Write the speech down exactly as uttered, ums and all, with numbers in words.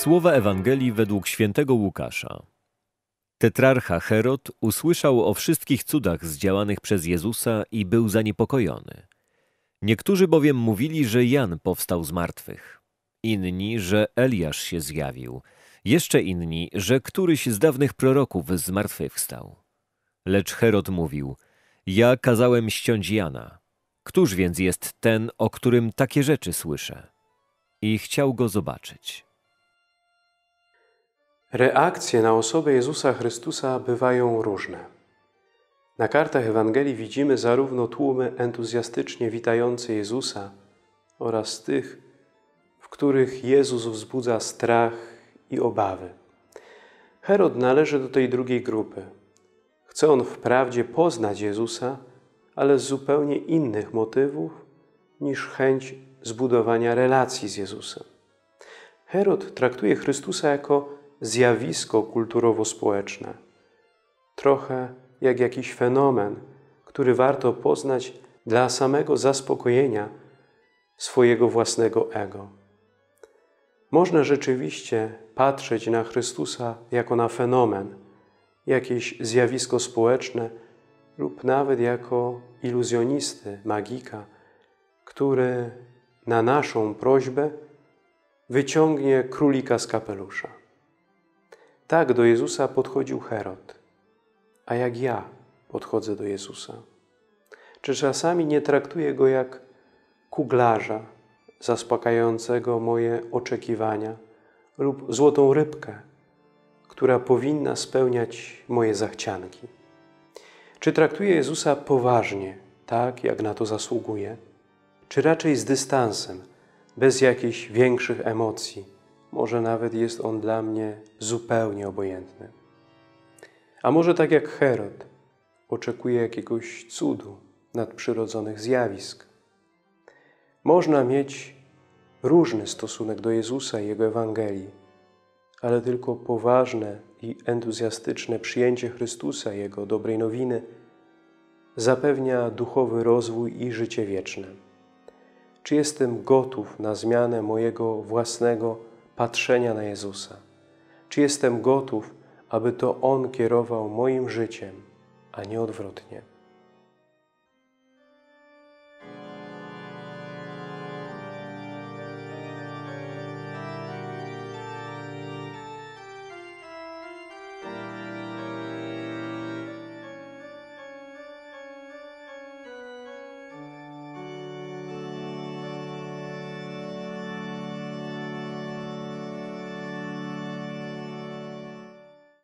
Słowa Ewangelii według świętego Łukasza. Tetrarcha Herod usłyszał o wszystkich cudach zdziałanych przez Jezusa i był zaniepokojony. Niektórzy bowiem mówili, że Jan powstał z martwych, inni, że Eliasz się zjawił, jeszcze inni, że któryś z dawnych proroków zmartwychwstał. Lecz Herod mówił: ja kazałem ściąć Jana. Któż więc jest ten, o którym takie rzeczy słyszę? I chciał go zobaczyć. Reakcje na osobę Jezusa Chrystusa bywają różne. Na kartach Ewangelii widzimy zarówno tłumy entuzjastycznie witające Jezusa oraz tych, w których Jezus wzbudza strach i obawy. Herod należy do tej drugiej grupy. Chce on wprawdzie poznać Jezusa, ale z zupełnie innych motywów niż chęć zbudowania relacji z Jezusem. Herod traktuje Chrystusa jako zjawisko kulturowo-społeczne, trochę jak jakiś fenomen, który warto poznać dla samego zaspokojenia swojego własnego ego. Można rzeczywiście patrzeć na Chrystusa jako na fenomen, jakieś zjawisko społeczne lub nawet jako iluzjonisty, magika, który na naszą prośbę wyciągnie królika z kapelusza. Tak do Jezusa podchodził Herod, a jak ja podchodzę do Jezusa? Czy czasami nie traktuję Go jak kuglarza zaspokajającego moje oczekiwania lub złotą rybkę, która powinna spełniać moje zachcianki? Czy traktuję Jezusa poważnie, tak jak na to zasługuje? Czy raczej z dystansem, bez jakichś większych emocji? Może nawet jest On dla mnie zupełnie obojętny. A może tak jak Herod, oczekuję jakiegoś cudu, nadprzyrodzonych zjawisk. Można mieć różny stosunek do Jezusa i Jego Ewangelii, ale tylko poważne i entuzjastyczne przyjęcie Chrystusa i Jego dobrej nowiny zapewnia duchowy rozwój i życie wieczne. Czy jestem gotów na zmianę mojego własnego patrzenia na Jezusa? Czy jestem gotów, aby to On kierował moim życiem, a nie odwrotnie?